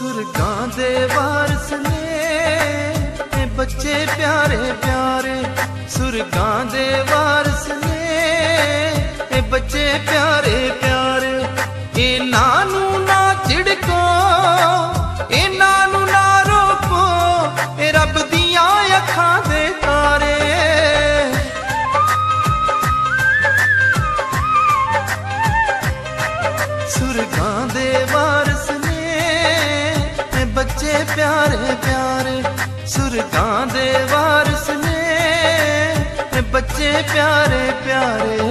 सुरगां दे वारस ने बच्चे प्यारे प्यारे, सुरगां दे वारस ने बच्चे प्यारे प्यारे। इन्हां नू ना झिड़को, इन्हां नू ना रोको, रब दियां अखां दे तारे। सुरगां दे वारस ने बच्चे प्यारे प्यारे, सुरगां दे वारस ने बच्चे प्यारे प्यारे।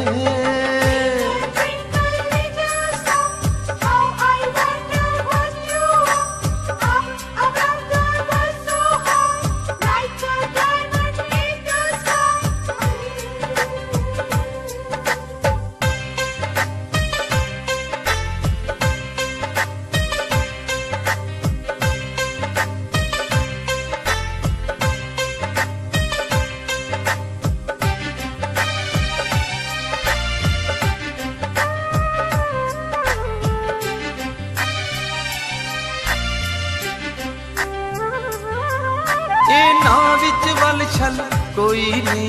इन्हां विच वल छल कोई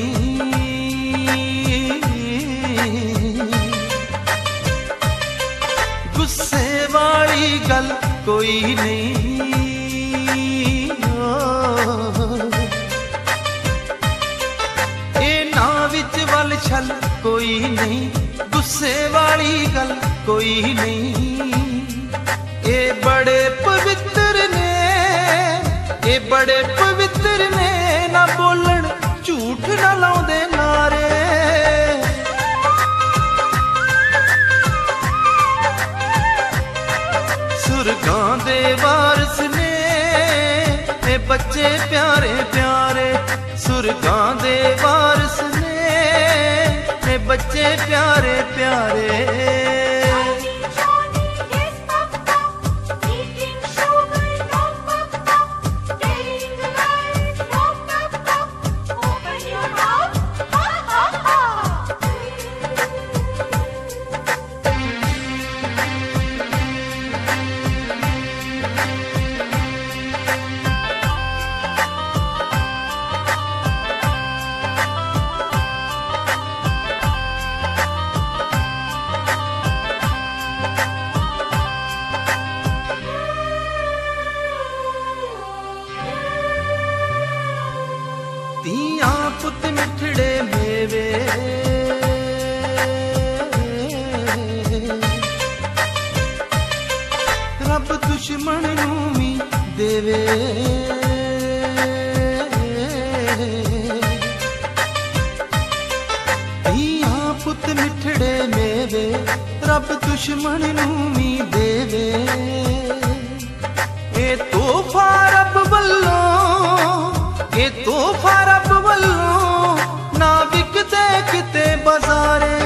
नहीं, गुस्से वाली गल कोई नहीं। इन्हां विच वल छल कोई नहीं, गुस्से वाली गल कोई नहीं। ये बड़े पवित्र ने, ये बड़े पवित्र ने, ना बोलन झूठ ना लाउंदे नारे। सुरगां दे वारस ने बच्चे प्यारे प्यारे, सुरगां दे वारस ने बच्चे प्यारे प्यारे। धीआं पुत मिठड़े मेवे, रब दुश्मन नू भी देवे। धीआं पुत मिठड़े मेवे, रब दुश्मन नू भी देवे। ए तोहफा रब वल्लों, ये तोहफा रब वल्लों, ना विकदे किते बाजारे।